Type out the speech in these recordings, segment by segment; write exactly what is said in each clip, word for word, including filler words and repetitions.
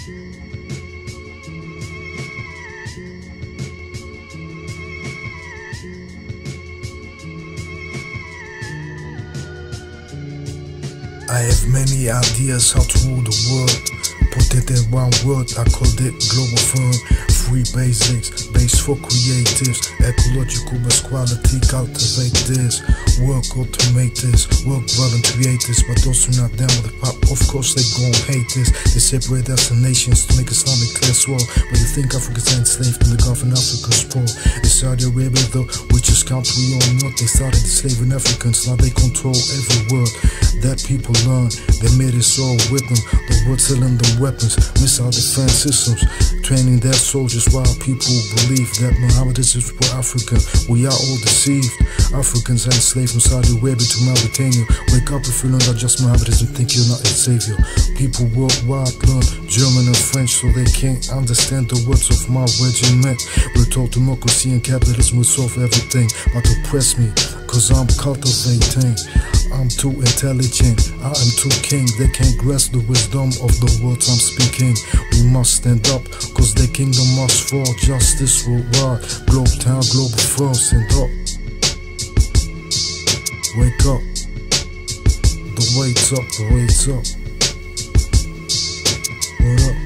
I have many ideas how to rule the world. Put it in one word, I called it Globalfirm. Free basics, base for creatives. Ecological best quality, cultivate this. Work, automate this. Work well and create this. But those who not down with the pop, of course they gon' hate this. They separate us in nations to make Islamic class war. But you think Africans are enslaved in the Gulf and Africa's poor. In Saudi Arabia though, richest country on earth, they started enslaving Africans, now they control every word that people learn. They made us all with them. The world selling them weapons, missile defense systems, training their soldiers while people believe that Mohammedans were African. We are all deceived. Africans are enslaved from Saudi Arabia to Mauritania. Wake up if you learn that just Mohammedans and think you're not a savior. People worldwide learn German and French so they can't understand the words of my regiment. We're told democracy and capitalism will solve everything, but oppress me, cause I'm cultivating. I'm too intelligent, I am too king. They can't grasp the wisdom of the words I'm speaking. We must stand up, cause the kingdom must fall. Justice worldwide, globe town, Globalfirm, stand up. Wake up, the weight's up, the weight's up. What up?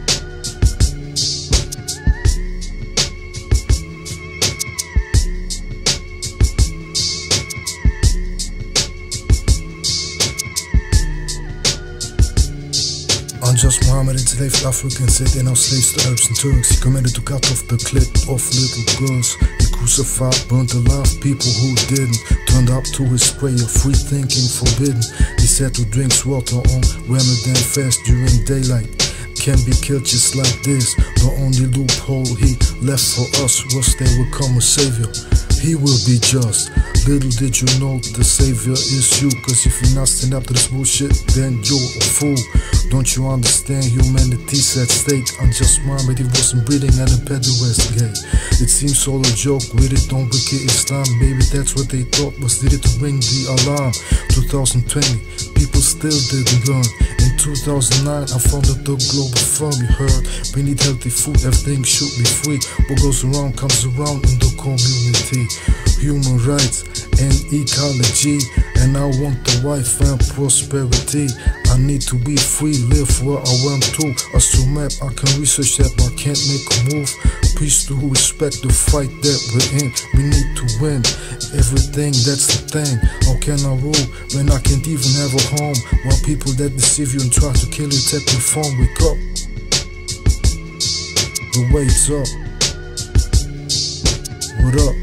Unjust Muhammad enslaved Africans, said they're now slaves to Arabs and Turks. He commanded to cut off the clit of little girls. He crucified, burnt alive people who didn't. Turned up to his prayer, free thinking forbidden. He said who drinks water on Ramadan fast during daylight can be killed just like this. The only loophole he left for us was there will come a savior. He will be just. Little did you know the savior is you. Cause if you not stand up to this bullshit, then you're a fool. Don't you understand humanity's at stake? Unjust Muhammad, he wasn't breathing at a pederast gay. It seems all a joke with it, don't wicked Islam. Maybe that's what they thought was needed to ring the alarm. two thousand twenty, people still didn't learn. In two thousand nine, I founded the Globalfirm, you heard. We need healthy food, everything should be free. What goes around comes around in the community. Human rights and ecology, and I want the wife and prosperity. I need to be free, live where I want to. As to map, I can research that, but I can't make a move. Peace to respect the fight that we're in. We need to win everything, that's the thing. How can I rule when I can't even have a home? While people that deceive you and try to kill you take your phone. Wake up, the weight's up. What up?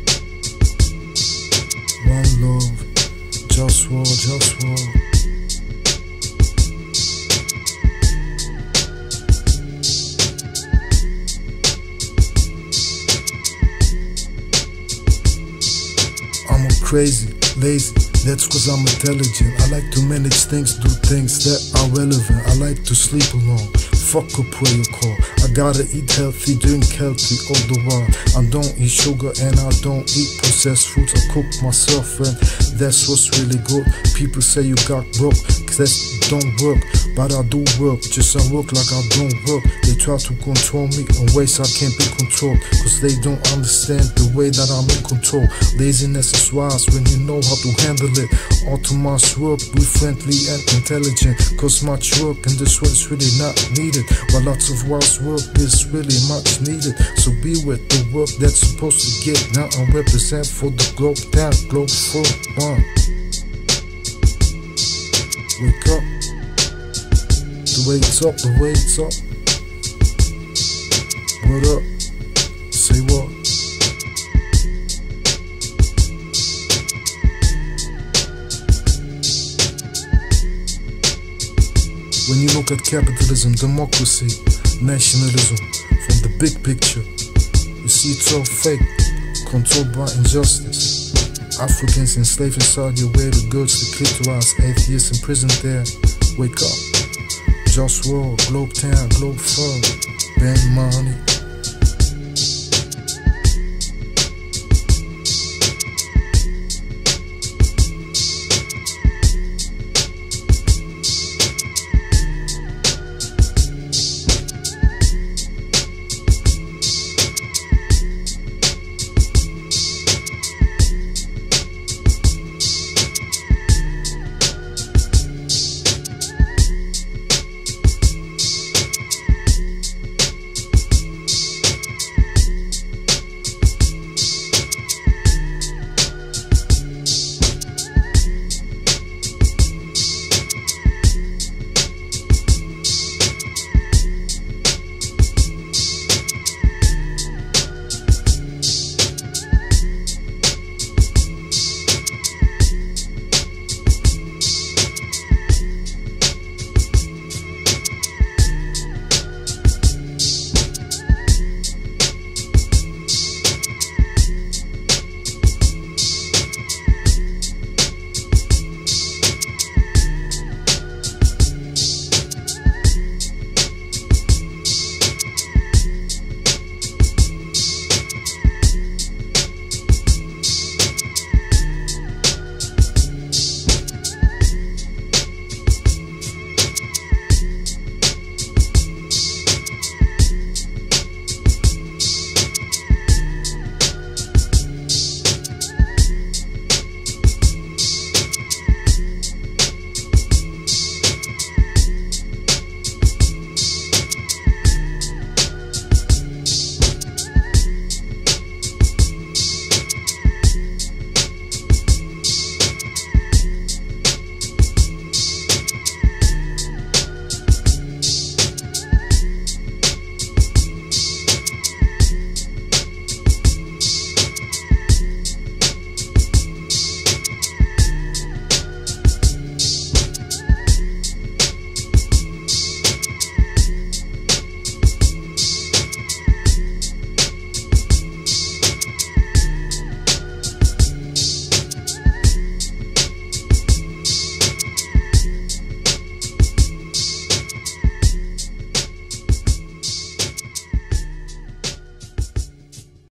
One love, JustWar, JustWar. I'm crazy, lazy, that's cause I'm intelligent. I like to manage things, do things that are relevant. I like to sleep alone, fuck a prayer call. I gotta eat healthy, drink healthy all the while. I don't eat sugar and I don't eat processed foods. I cook myself and that's what's really good. People say you got broke, cause that don't work. But I do work, just I work like I don't work. They try to control me in ways I can't be controlled, cause they don't understand the way that I'm in control. Laziness is wise when you know how to handle it. Autonomous work, be friendly and intelligent, cause much work in this world is really not needed, while lots of wise work is really much needed. So be with the work that's supposed to get done and represent for the globe down, Globalfirm. Wake up, the weight's up, the weight's up. What up? Say what? When you look at capitalism, democracy, nationalism, from the big picture, you see it's all fake, controlled by injustice. Africans enslaved in Saudi Arabia, girls to clitoris, atheists imprisoned there. Wake up, JustWar, Globe Town, Globalfirm, band money.